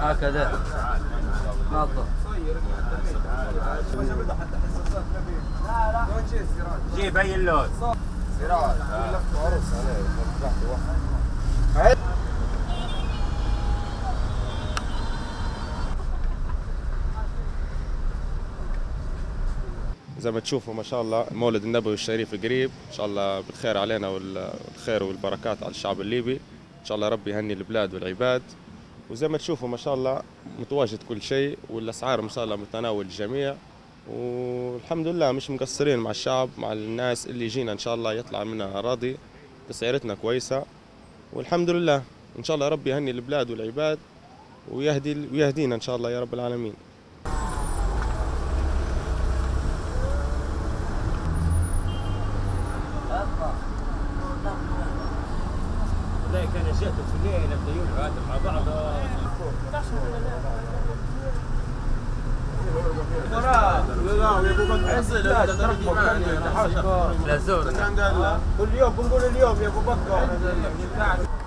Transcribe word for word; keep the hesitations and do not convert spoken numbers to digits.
هكذا نظف. جيب اي اللون. سراج لفت عرس انا. زي ما تشوفوا ما شاء الله مولد النبوي الشريف قريب، ان شاء الله بالخير علينا والخير والبركات على الشعب الليبي، ان شاء الله ربي يهني البلاد والعباد. وزي ما تشوفوا ما شاء الله متواجد كل شيء، والاسعار ما شاء الله متناول الجميع، والحمد لله مش مقصرين مع الشعب، مع الناس اللي يجينا ان شاء الله يطلع منها راضي، تسعيرتنا كويسه، والحمد لله ان شاء الله ربي يهني البلاد والعباد ويهدي ويهدينا ان شاء الله يا رب العالمين. والله كان جات في الليل بديون هذا مع بعض. لا زود كل يوم بنقول اليوم يا ابو بكر.